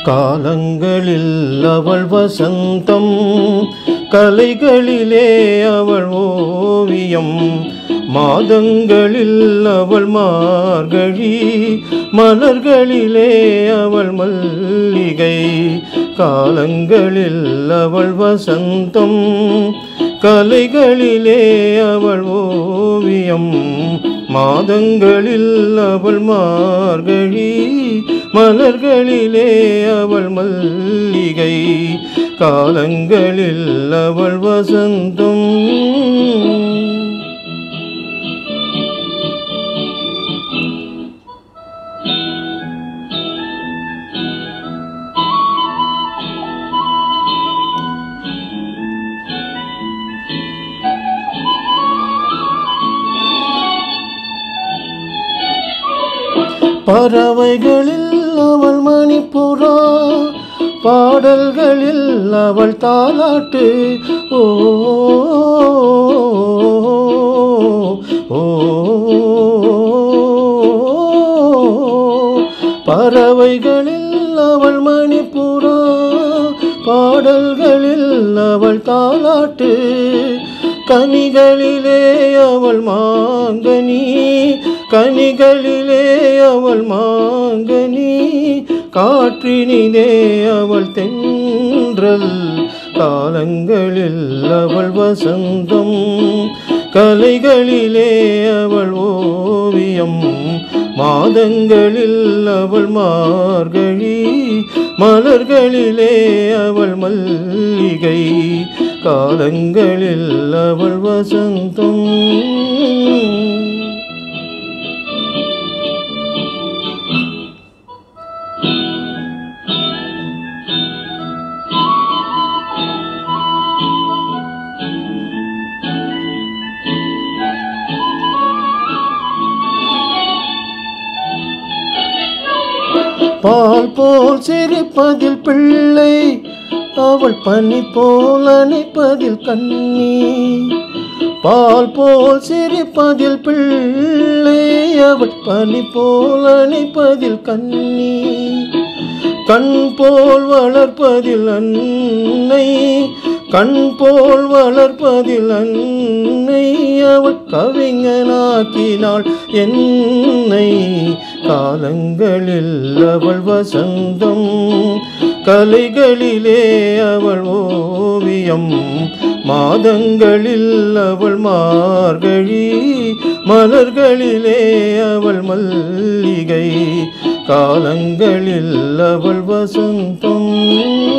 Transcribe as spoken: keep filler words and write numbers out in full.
காலங்களில் அவள் வசந்தம், கலைகளிலே அவள் ஓவியம், மாதங்களில் அவள் மார்கழி, மலர்களிலே அவள் மல்லிகை. காலங்களில் அவள் வசந்தம், கலைகளிலே அவள் ஓவியம், மாதங்களில் அவள் மார்கழி, மலர்களிலே அவள் மல்லிகை. காலங்களில் அவள் வசந்தம். பறவைகளில் அவள் மணிப்புறா, பாடல்களில் அவள் தாலாட்டு. ஓ ஓ பறவைகளில் அவள் மணிப்புறா, பாடல்களில் அவள் தாலாட்டு. கனிகளிலே அவள் மாங்கனி, கனிகளிலே அவள் மாங்கனி, காற்றினிலே அவள் தென்றல். காலங்களில் அவள் வசந்தம், கலைகளிலே அவள் ஓவியம், மாதங்களில் அவள் மார்கழி, மலர்களிலே அவள் மல்லிகை. காலங்களில் அவள் வசந்தம். பால் போல் சிரிப்பதில் பிள்ளை, அவள் பனி போல் அணைப்பதில் கண்ணி. பால் போல் சிரிப்பதில் பிள்ளை, அவள் பனி போல் அணைப்பதில் கண்ணி. கண் போல் வளர்ப்பதில் அன்னை, கண் போல் வளர்ப்பதில் அன்னை, அவள் கவிஞனாக்கினாள் என்னை. காலங்களில் அவள் வசந்தம், கலைகளிலே அவள் ஓவியம், மாதங்களில் அவள் மார்கழி, மலர்களிலே அவள் மல்லிகை. காலங்களில் அவள் வசந்தம்.